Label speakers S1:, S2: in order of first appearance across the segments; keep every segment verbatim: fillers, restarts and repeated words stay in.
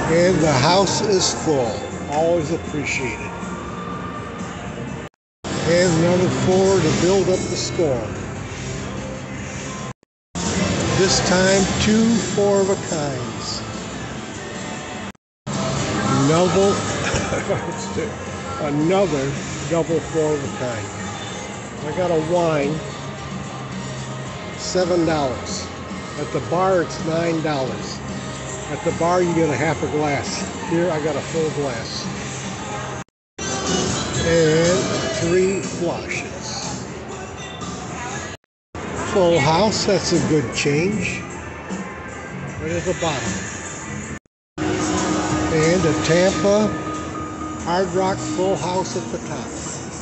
S1: And the house is full. Always appreciated. And another four to build up the score. This time, two four of a kinds. Double, another double four of a kind. I got a wine, seven dollars. At the bar, it's nine dollars. At the bar, you get a half a glass. Here, I got a full glass. And three flushes. Full house, that's a good change. Right at the bottom. And a Tampa Hard Rock full house at the top.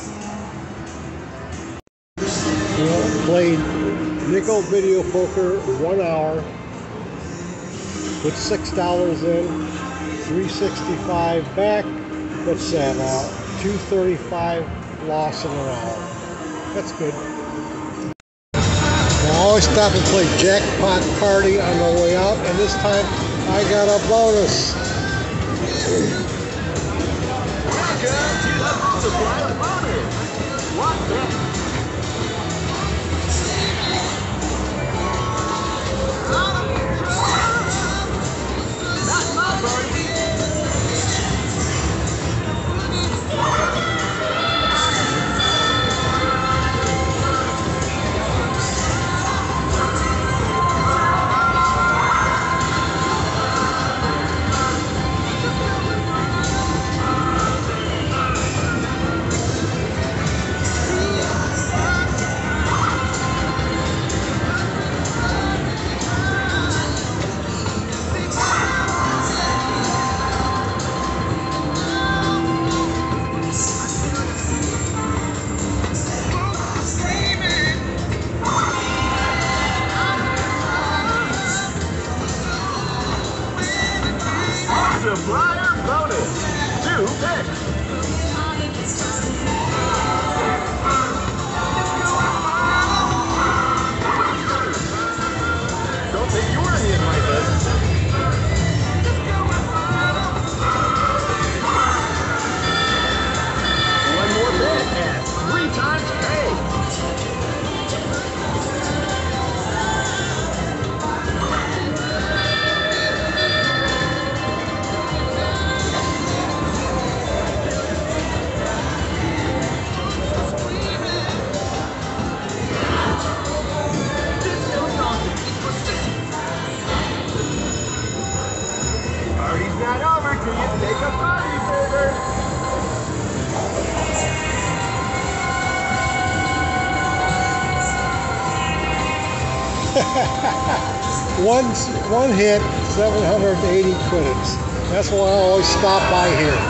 S1: We played nickel video poker one hour. Put six dollars in, three sixty-five back. What's that? Uh, two thirty-five loss in an hour. That's good. I always stop and play Jackpot Party on the way out, and this time I got a bonus.
S2: Welcome to the multiplier bonus. What the? Not my party. Multiplier bonus. Two picks. Don't think you were any in my list. One more bid and three times pay. Party's not over till you take a party favor.
S1: one, one hit, seven hundred eighty credits. That's why I always stop by here.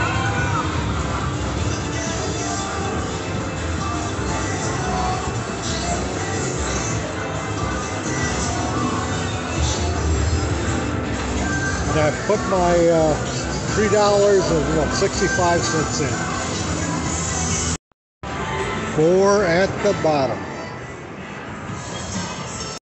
S1: And I put my uh, three dollars and what, sixty-five cents in. Four at the bottom.